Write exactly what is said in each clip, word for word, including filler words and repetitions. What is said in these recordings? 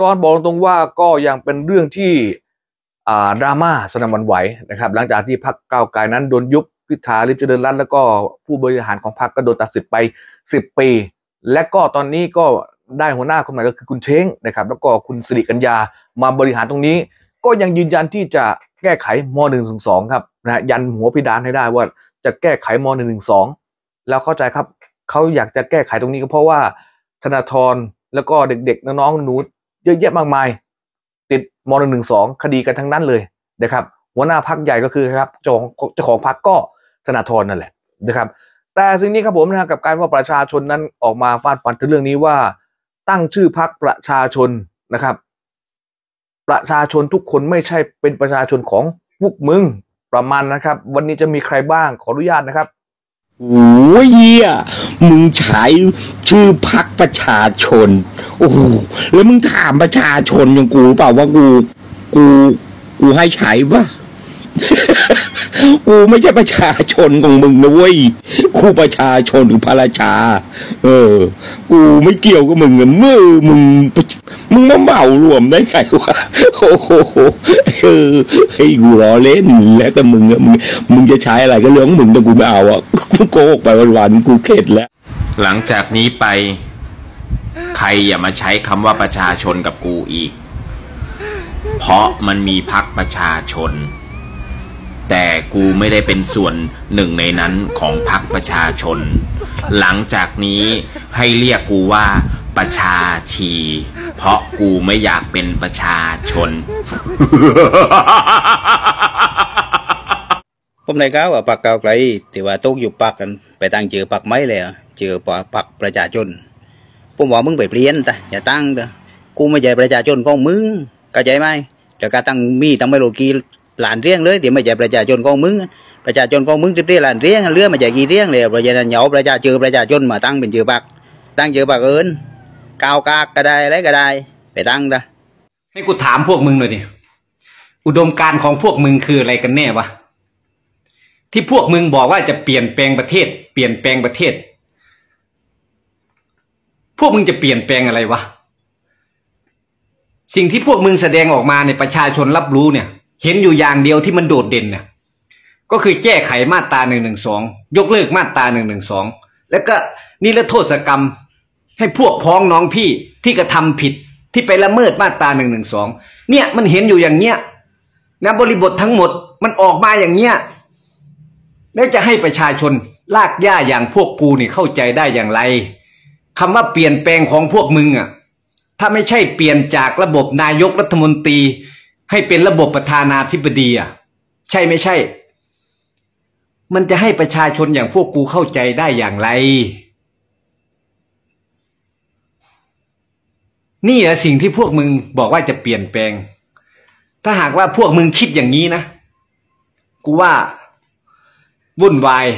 ร้อนบอกตรงว่าก็ยังเป็นเรื่องที่อ่าดราม่าสนั่นหวั่นไหวนะครับหลังจากที่พรรคก้าวไกลนั้นโดนยุบพิธาลิ้มเจริญรัตน์แล้วก็ผู้บริหารของพรรคก็โดนตัดสิทธิ์ไปสิบปีและก็ตอนนี้ก็ได้หัวหน้าคนใหม่ก็คือคุณเช้งนะครับแล้วก็คุณสิริกัญญามาบริหารตรงนี้ก็ยังยืนยันที่จะแก้ไขม หนึ่งหนึ่งสองครับนะยันหัวพิดานให้ได้ว่าจะแก้ไขม หนึ่งหนึ่งสองแล้วเข้าใจครับเขาอยากจะแก้ไขตรงนี้ก็เพราะว่าธนาธรแล้วก็เด็กๆน้องๆหนูเยอะแยะมากมายติดม หนึ่งหนึ่งสองคดีกันทั้งนั้นเลยนะครับหัวหน้าพรรคใหญ่ก็คือครับเจ้าของเจ้าของพรรคก็ธนาธรนั่นแหละนะครับแต่สิ่งนี้ครับผมนะกับการว่าประชาชนนั้นออกมาฟาดฟันถึงเรื่องนี้ว่าตั้งชื่อพรรคประชาชนนะครับประชาชนทุกคนไม่ใช่เป็นประชาชนของพวกมึงประมาณนะครับวันนี้จะมีใครบ้างขออนุญาตนะครับโอ้ยเหี้ยมึงใช้ชื่อพรรคประชาชนโอ้โหแล้วมึงถามประชาชนอย่างกูเปล่าว่ากูกูกูให้ใช้ปะ กูไม่ใช่ประชาชนของมึงนะเว้ยกูประชาชนหรือพระราชาเออกูไม่เกี่ยวกับมึงอะมือมึงมึงมาเหมารวมได้ไงวะโอ้โหเออให้กูล้อเล่นแล้วแต่มึงอะมึงมึงจะใช้อะไรก็เรื่องของมึงแต่กูไม่เอาอ่ะกูโกหกไปวันๆกูเข็ดแล้วหลังจากนี้ไปใครอย่ามาใช้คำว่าประชาชนกับกูอีกเพราะมันมีพรรคประชาชนแต่กูไม่ได้เป็นส่วนหนึ่งในนั้นของพรรคประชาชนหลังจากนี้ให้เรียกกูว่าประชาชีเพราะกูไม่อยากเป็นประชาชนผมได้ข่าวว่าพรรคก้าวไกลที่ว่าตกอยู่พรรคกันไปตั้งชื่อพรรคไม่เลยชื่อพรรคประชาชนผมว่ามึงไปเปลี่ยนแต่อย่าตั้งเด้อกูไม่ใช่ประชาชนของมึงเข้าใจไหมแต่การตั้งมีตั้งไม่โลกีหลานเรียงเลยเดี๋ยวไม่ใช่ประชาชนของมึงประชาชนของมึงจะเรียกหลานเรียงเรือไม่ใช่กี่เรียงเลยประชาชนเหนียวประชาชนประชาชนมาตั้งเป็นชื่อพรรคตั้งชื่อพรรคเอิญก้าวกากก็ได้อะไรก็ได้ไปตั้งเด้อให้กูถามพวกมึงหน่อยดิอุดมการณ์ของพวกมึงคืออะไรกันแน่วะที่พวกมึงบอกว่าจะเปลี่ยนแปลงประเทศเปลี่ยนแปลงประเทศพวกมึงจะเปลี่ยนแปลงอะไรวะสิ่งที่พวกมึงแสดงออกมาในประชาชนรับรู้เนี่ยเห็นอยู่อย่างเดียวที่มันโดดเด่นเนี่ยก็คือแก้ไขมาตราหนึ่งหนึ่งสองยกเลิกมาตราหนึ่งหนึ่งสองแล้วก็นิรโทษกรรมให้พวกพ้องน้องพี่ที่กระทำผิดที่ไปละเมิดมาตราหนึ่งหนึ่งสองเนี่ยมันเห็นอยู่อย่างเนี้ยนะบริบททั้งหมดมันออกมาอย่างเนี้ยแล้วจะให้ประชาชนลากย่าอย่างพวกกูนี่เข้าใจได้อย่างไรคำว่าเปลี่ยนแปลงของพวกมึงอ่ะถ้าไม่ใช่เปลี่ยนจากระบบนายกรัฐมนตรีให้เป็นระบบประธานาธิบดีอ่ะใช่ไม่ใช่มันจะให้ประชาชนอย่างพวกกูเข้าใจได้อย่างไรนี่แหละสิ่งที่พวกมึงบอกว่าจะเปลี่ยนแปลงถ้าหากว่าพวกมึงคิดอย่างนี้นะกูว่าวุ่นวาย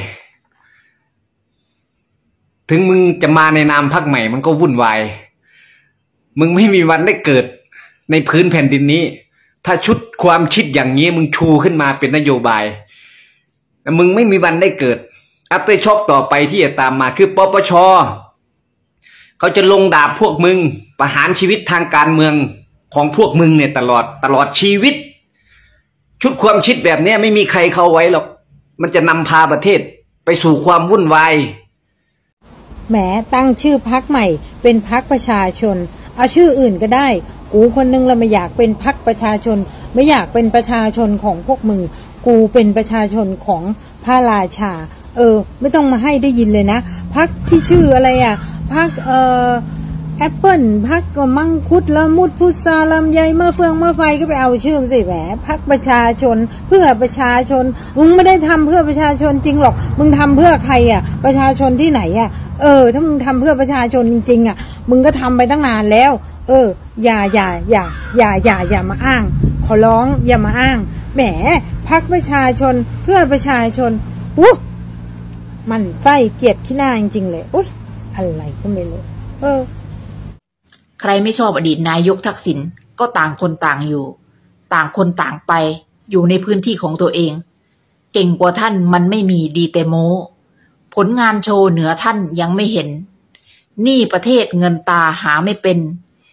ถึงมึงจะมาในนามพรรคใหม่มันก็วุ่นวายมึงไม่มีวันได้เกิดในพื้นแผ่นดินนี้ถ้าชุดความคิดอย่างนี้มึงชูขึ้นมาเป็นนโยบายมึงไม่มีวันได้เกิดอัปเดตช็อคต่อไปที่จะตามมาคือปปช.เขาจะลงดาบพวกมึงประหารชีวิตทางการเมืองของพวกมึงเนี่ยตลอดตลอดชีวิตชุดความคิดแบบนี้ไม่มีใครเข้าไว้หรอกมันจะนำพาประเทศไปสู่ความวุ่นวายแหมตั้งชื่อพรรคใหม่เป็นพรรคประชาชนเอาชื่ออื่นก็ได้กูคนนึงเราไม่อยากเป็นพรรคประชาชนไม่อยากเป็นประชาชนของพวกมึงกูเป็นประชาชนของพระราชาเออไม่ต้องมาให้ได้ยินเลยนะพรรคที่ชื่ออะไรอ่ะพรรคเอ่อแอปเปิ้ลพรรคมังคุดละมุดพุทราลำไยมะเฟืองมะไฟก็ไปเอาชื่อสิแหมพรรคประชาชนเพื่อประชาชนมึงไม่ได้ทำเพื่อประชาชนจริงหรอกมึงทำเพื่อใครอ่ะประชาชนที่ไหนอ่ะเออถ้ามึงทำเพื่อประชาชนจริงๆอ่ะมึงก็ทำไปตั้งนานแล้วเอออย่าอย่าอย่าอย่าอย่าอย่ามาอ้างขอร้องอย่ามาอ้างแหมพรรคประชาชนเพื่อประชาชนอู้มันใกล้เกลียดขี้หน้าจริงๆเลยอุ้ยอะไรก็ไม่รู้เออใครไม่ชอบอดีตนายกทักษิณก็ต่างคนต่างอยู่ต่างคนต่างไปอยู่ในพื้นที่ของตัวเองเก่งกว่าท่านมันไม่มีดีแต่โม้ผลงานโชว์เหนือท่านยังไม่เห็นหนี้ประเทศเงินตาหาไม่เป็น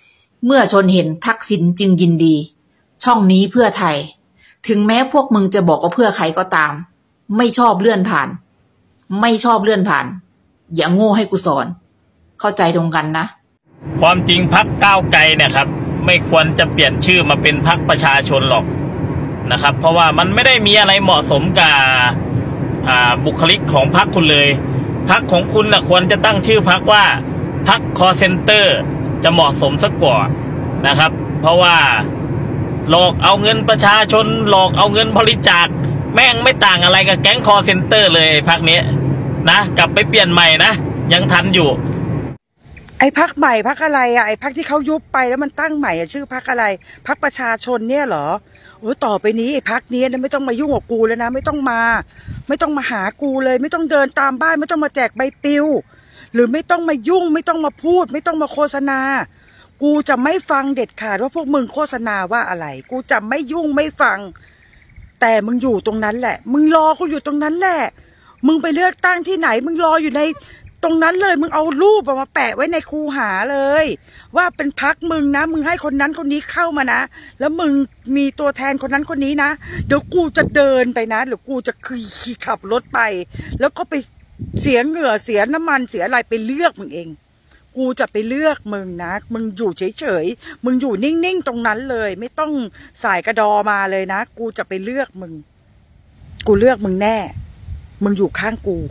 เมื่อชนเห็นทักษิณจึงยินดีช่องนี้เพื่อไทยถึงแม้พวกมึงจะบอกว่าเพื่อใครก็ตามไม่ชอบเลื่อนผ่านไม่ชอบเลื่อนผ่านอย่าโง่ให้กูสอนเข้าใจตรงกันนะความจริงพรรคก้าวไกลเนี่ยครับไม่ควรจะเปลี่ยนชื่อมาเป็นพรรคประชาชนหรอกนะครับเพราะว่ามันไม่ได้มีอะไรเหมาะสมกับบุคลิกของพรรคคุณเลยพรรคของคุณนะควรจะตั้งชื่อพรรคว่าพรรคคอเซ็นเตอร์จะเหมาะสมสักกว่านะครับเพราะว่าหลอกเอาเงินประชาชนหลอกเอาเงินบริจาคแม่งไม่ต่างอะไรกับแก๊งคอเซ็นเตอร์เลยพรรคนี้นะกลับไปเปลี่ยนใหม่นะยังทันอยู่ไอ้พรรคใหม่พรรคอะไรอะไอ้พรรคที่เขายุบไปแล้วมันตั้งใหม่อะชื่อพรรคอะไรพรรคประชาชนเนี่ยเหรอโอ้ต่อไปนี้ไอ้พรรคนี้นะไม่ต้องมายุ่งกับกูแล้วนะไม่ต้องมาไม่ต้องมาหากูเลยไม่ต้องเดินตามบ้านไม่ต้องมาแจกใบปลิวหรือไม่ต้องมายุ่งไม่ต้องมาพูดไม่ต้องมาโฆษณากูจะไม่ฟังเด็ดขาดว่าพวกมึงโฆษณาว่าอะไรกูจะไม่ยุ่งไม่ฟังแต่มึงอยู่ตรงนั้นแหละมึงรอกูอยู่ตรงนั้นแหละมึงไปเลือกตั้งที่ไหนมึงรออยู่ในตรงนั้นเลยมึงเอารูปมาแปะไว้ในคูหาเลยว่าเป็นพรรคมึงนะมึงให้คนนั้นคนนี้เข้ามานะแล้วมึงมีตัวแทนคนนั้นคนนี้นะเดี๋ยวกูจะเดินไปนะหรือกูจะขี่ขับรถไปแล้วก็ไปเสียเหงื่อเสียน้ำมันเสียอะไรไปเลือกมึงเองกูจะไปเลือกมึงนะมึงอยู่เฉยๆมึงอยู่นิ่งๆตรงนั้นเลยไม่ต้องสายกระดอมาเลยนะกูจะไปเลือกมึงกูเลือกมึงแน่มึงอยู่ข้างกู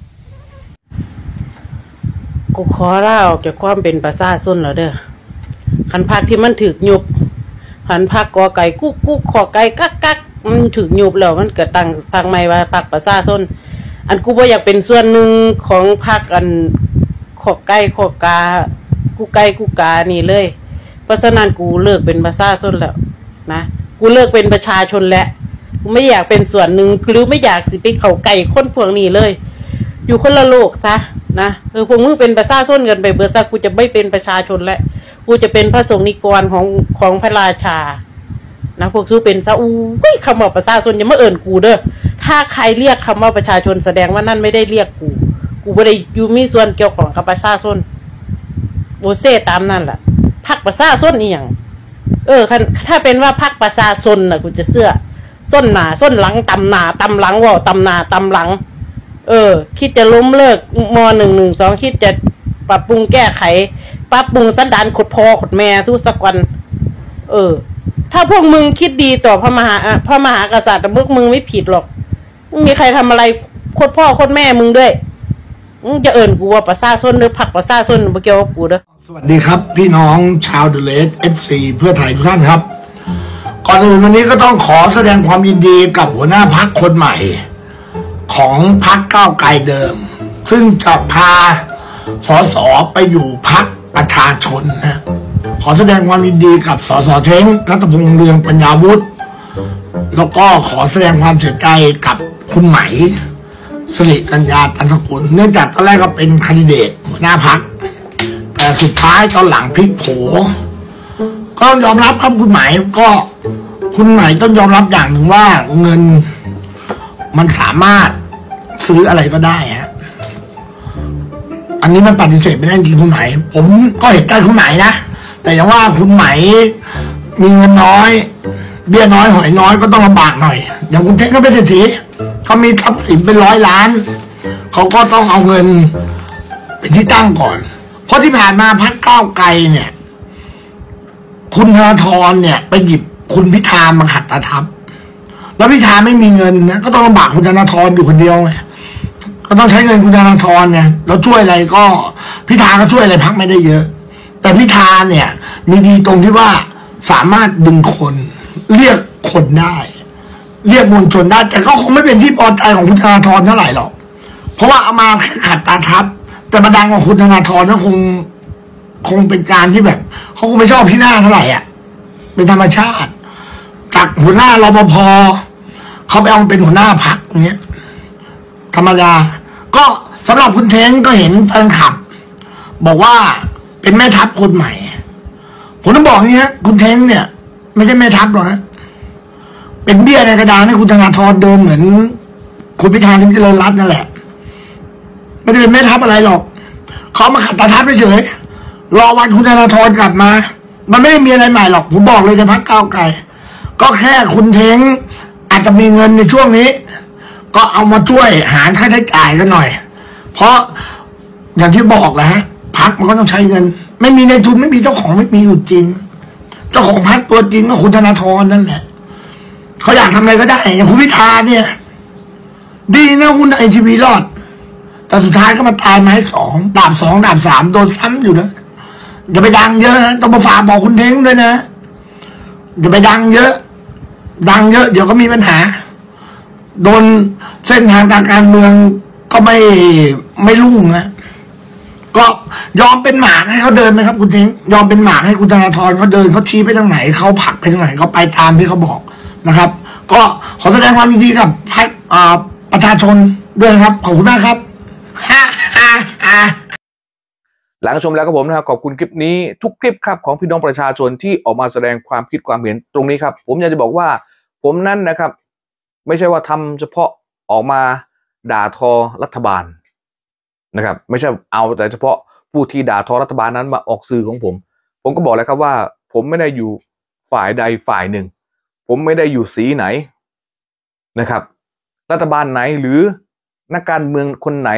กูขอลาออกจากความเป็นประชาชนแล้วเด้อขันพักที่มันถึกยุบขันพักกอไก่กุ๊กกุ๊กขอไก่กักกักมันถึกยุบแล้วมันเกิดตั้งพักใหม่ว่าพักประชาชนอันกูบ่อยากเป็นส่วนหนึ่งของพักอันขอไก่ขอกากูไก่กูกานี่เลยเพราะฉะนั้นกูเลิกเป็นประชาชนแล้วนะกูเลิกเป็นประชาชนแล้วกูไม่อยากเป็นส่วนหนึ่งหรือไม่อยากสิไปเข้าไก่คนพวกนี้เลยอยู่คนละโลกซะนะเออพวกมึงเป็นประชาชนกันไปเบอร์ซะกูจะไม่เป็นประชาชนแล้วกูจะเป็นพระสงฆ์นิกรของของพระราชานะพวกซูเป็นซะอู้ยคำว่าประชาชนอย่ามาเอิ่นกูเด้อถ้าใครเรียกคำว่าประชาชนแสดงว่านั่นไม่ได้เรียกกูกูไม่ได้อยู่มีส่วนเกี่ยวของกับประชาชนโอเซ่ตามนั่นแหละพรรคประชาชนนี่อย่างเออถ้าเป็นว่าพรรคประชาชนน่ะกูจะเสื้อส้นหนาส้นหลังตำหนาตำหลังว่าตำหนาตำหลังเออคิดจะล้มเลิกมหนึ่งหนึ่งสองคิดจะปรับปรุงแก้ไขปรับปรุงสันดานขดพอขดแม่ทุกสักวันเออถ้าพวกมึงคิดดีต่อพระมหาพระมหากษัตริย์พวกมึงไม่ผิดหรอกไม่มีใครทำอะไรโคตรพ่อโคตรแม่มึงด้วยมึงจะเอิญกูว่าประชาชนหรือพรรคประชาชนบ่เกี่ยวกับกูเด้อสวัสดีครับพี่น้องชาวเดอะเลส เอฟ ซี เพื่อไทยทุกท่านครับก่อนอื่นวันนี้ก็ต้องขอแสดงความยินดีกับหัวหน้าพรรคคนใหม่ของพรรคก้าวไกลเดิมซึ่งจะพาสสไปอยู่พรรคประชาชนนะขอแสดงความยินดีกับสสเท้งรัตพงษ์เรืองปัญญาวุฒิแล้วก็ขอแสดงความเสียใจกับคุณไหมสิริกัญญาตันสกุลเนื่องจากตอนแรกก็เป็นแคนดิเดตหัวหน้าพรรคแต่สุดท้ายตอนหลังพลิกโผก็ยอมรับครับคุณไหมก็คุณไหมต้องยอมรับอย่างหนึ่งว่าเงินมันสามารถซื้ออะไรก็ได้ฮะอันนี้มันปฏิเสธไม่ได้จริงคุณไหมผมก็เห็นใจคุณไหมนะแต่อย่างว่าคุณไหมมีเงินน้อยเบี้ยน้อยหอยน้อยก็ต้องลำบากหน่อยอย่างคุณเทคก็เป็นเศรษฐีเขามีทรัพย์สินเป็นร้อยล้านเขาก็ต้องเอาเงินเป็นที่ตั้งก่อนเพราะที่ผ่านมาพรรคก้าวไกลเนี่ยคุณธนาธรเนี่ยไปหยิบคุณพิธามาขัดตาทับแล้วพิธาไม่มีเงินนะก็ต้องลำบากคุณธนาธรอยู่คนเดียวไงก็ต้องใช้เงินคุณธนาธรเนี่ยแล้วช่วยอะไรก็พิธาก็ช่วยอะไรพรรคไม่ได้เยอะแต่พิธาเนี่ยมีดีตรงที่ว่าสามารถดึงคนเรียกคนได้เรียกมวลชนได้แต่ก็คงไม่เป็นที่พอใจของคุณธนาธรเท่าไหร่หรอกเพราะว่าเอามาขัดตาทับแต่ประดังของคุณธนาธรก็คงคงเป็นการที่แบบเขาคงไม่ชอบที่หน้าเท่าไหร่อ่ะเป็นธรรมชาติจากหัวหน้ารปภเขาไปเอาเป็นหัวหน้าพรรคอย่างเงี้ยธรรมดาก็สำหรับคุณเท้งก็เห็นแฟนคลับบอกว่าเป็นแม่ทัพคนใหม่ผมต้องบอกอย่างนี้ฮะคุณเท้งเนี่ยไม่ใช่แม่ทัพหรอกฮะเป็นเบี้ยในกระดานให้คุณธนาธรเดินเหมือนคุณพิธาลิมเจริญรัตน์นั่นแหละไม่ได้เป็นแม่ทัพอะไรหรอกเขามาขัดตาทัพเฉยรอวันคุณธนาธรกลับมามันไม่ได้มีอะไรใหม่หรอกผมบอกเลยในพรรคก้าวไกลก็แค่คุณเท้งอาจจะมีเงินในช่วงนี้ก็เอามาช่วยหารค่าใช้จ่ายกันหน่อยเพราะอย่างที่บอกแหละฮะพรรคมันก็ต้องใช้เงินไม่มีในทุนไม่มีเจ้าของไม่มีอยู่จริงเจ้าของพรรคตัวจริงก็คุณธนาธรนั่นแหละเขาอยากทำอะไรก็ได้อย่างคุณพิธาเนี่ยดีนะคุณไอทีวีรอดแต่สุดท้ายก็มาตายไม้สองดาบสองดาบสามโดนซ้ำอยู่นะอย่าไปดังเยอะนะต้องมาฝากบอกคุณเท้งด้วยนะอย่าไปดังเยอะ ดังเยอะเดี๋ยวก็มีปัญหาโดนเส้นทางทางการเมืองก็ไม่ไม่รุ่งนะก็ยอมเป็นหมากให้เขาเดินไหมครับคุณเท้งยอมเป็นหมากให้คุณธนาธรเขาเดินเขาชี้ไปทางไหนเขาผลักไปทางไหนเขาไปตามที่เขาบอกนะครับก็ขอแสดงความยินดีกับพรรคประชาชนด้วยนะครับขอบคุณมากครับหลังชมแล้วก็ผมนะครับขอบคุณคลิปนี้ทุกคลิปครับของพี่น้องประชาชนที่ออกมาแสดงความคิดความเห็นตรงนี้ครับผมอยากจะบอกว่าผมนั้นนะครับไม่ใช่ว่าทำเฉพาะออกมาด่าทอรัฐบาลนะครับไม่ใช่เอาแต่เฉพาะผู้ที่ด่าทอรัฐบาลนั้นมาออกสื่อของผมผมก็บอกแล้วครับว่าผมไม่ได้อยู่ฝ่ายใดฝ่ายหนึ่งผมไม่ได้อยู่สีไหนนะครับรัฐบาลไหนหรือนักการเมืองคนไหน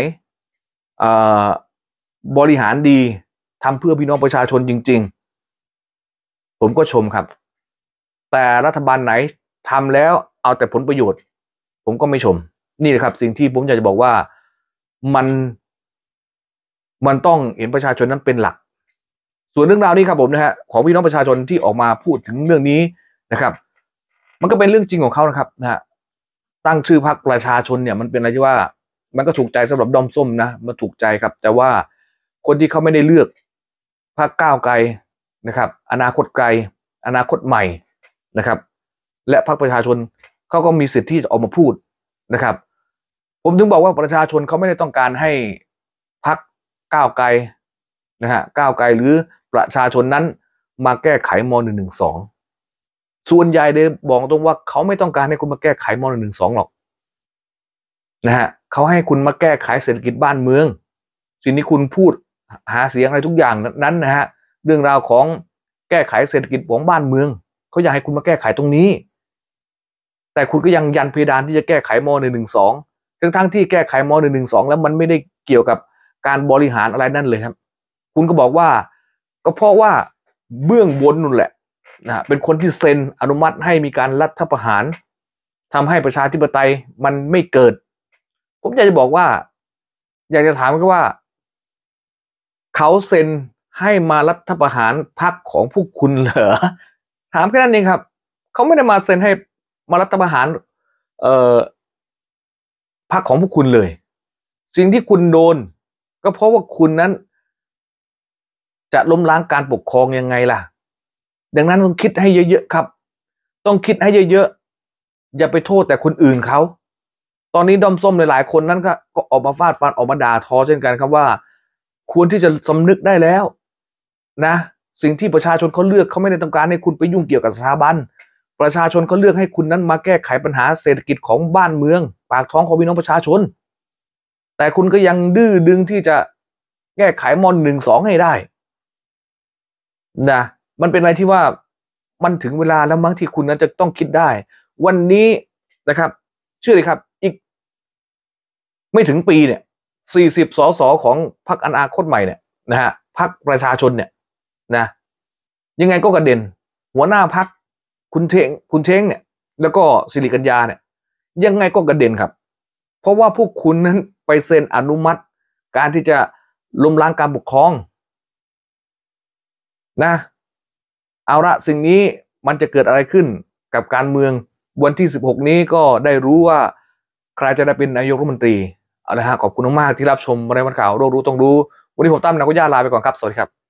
บริหารดีทำเพื่อพี่น้องประชาชนจริงๆผมก็ชมครับแต่รัฐบาลไหนทำแล้วเอาแต่ผลประโยชน์ผมก็ไม่ชมนี่แหละครับสิ่งที่ผมอยากจะบอกว่ามันมันต้องเห็นประชาชนนั้นเป็นหลักส่วนเรื่องราวนี้ครับผมนะฮะของพี่น้องประชาชนที่ออกมาพูดถึงเรื่องนี้นะครับมันก็เป็นเรื่องจริงของเขานะครับนะฮะตั้งชื่อพรรคประชาชนเนี่ยมันเป็นอะไรที่ว่ามันก็ถูกใจสำหรับดอมส้มนะมันถูกใจครับแต่ว่าคนที่เขาไม่ได้เลือกพรรคก้าวไกลนะครับอนาคตไกลอนาคตใหม่นะครับและพรรคประชาชนเขาก็มีสิทธิ์ที่จะออกมาพูดนะครับผมถึงบอกว่าประชาชนเขาไม่ได้ต้องการให้พรรคก้าวไกลนะฮะก้าวไกลหรือประชาชนนั้นมาแก้ไขม หนึ่งหนึ่งสองส่วนใหญ่เลยบอกตรงว่าเขาไม่ต้องการให้คุณมาแก้ไขม หนึ่งหนึ่งสองหรอกนะฮะเขาให้คุณมาแก้ไขเศรษฐกิจบ้านเมืองสิ่งที่คุณพูดหาเสียงอะไรทุกอย่างนั้นนะฮะเรื่องราวของแก้ไขเศรษฐกิจของบ้านเมืองเขาอยากให้คุณมาแก้ไขตรงนี้แต่คุณก็ยังยันเพดานที่จะแก้ไขม หนึ่งหนึ่งสองทั้งทั้งที่แก้ไขม หนึ่งหนึ่งสองแล้วมันไม่ได้เกี่ยวกับการบริหารอะไรนั่นเลยครับคุณก็บอกว่าก็เพราะว่าเบื้องบนนู่นแหละนะเป็นคนที่เซ็นอนุมัติให้มีการรัฐประหารทำให้ประชาธิปไตยมันไม่เกิดผมอยากจะบอกว่าอยากจะถามก็ว่าเขาเซ็นให้มารัฐประหารพรรคของพวกคุณเหรอถามแค่นั้นเองครับเขาไม่ได้มาเซ็นให้มารัฐประหารเอ่อพรรคของพวกคุณเลยสิ่งที่คุณโดนก็เพราะว่าคุณนั้นจะล้มล้างการปกครองยังไงล่ะดังนั้นต้องคิดให้เยอะๆครับต้องคิดให้เยอะๆอย่าไปโทษแต่คนอื่นเขาตอนนี้ด้อมส้มหลายๆคนนั้นก็ก็ออกมาฟาดฟันออกมาด่าทอเช่นกันครับว่าควรที่จะสำนึกได้แล้วนะสิ่งที่ประชาชนเขาเลือกเขาไม่ได้ต้องการให้คุณไปยุ่งเกี่ยวกับสถาบันประชาชนเขาเลือกให้คุณนั้นมาแก้ไขปัญหาเศรษฐกิจของบ้านเมืองปากท้องของพี่น้องประชาชนแต่คุณก็ยังดื้อดึงที่จะแก้ไขม หนึ่งสองให้ได้นะมันเป็นอะไรที่ว่ามันถึงเวลาแล้วมั้งที่คุณนั้นจะต้องคิดได้วันนี้นะครับเชื่อเลยครับอีกไม่ถึงปีเนี่ยสี่สิบสสของพรรคอนาคตใหม่เนี่ยนะฮะพรรคประชาชนเนี่ยนะยังไงก็กระเด็นหัวหน้าพรรคคุณเทงคุณเทงเนี่ยแล้วก็สิริกัญญาเนี่ยยังไงก็กระเด็นครับเพราะว่าพวกคุณนั้นไปเซ็นอนุมัติการที่จะล้มล้างการปกครองนะเอาละสิ่งนี้มันจะเกิดอะไรขึ้นกับการเมืองวันที่สิบหกนี้ก็ได้รู้ว่าใครจะได้เป็นนายกรัฐมนตรีเอาละฮะขอบคุณมากที่รับชมรายการข่าวโลกรู้ต้องรู้วันนี้ผมตั้มนักวิทยาลาไปก่อนครับสวัสดีครับ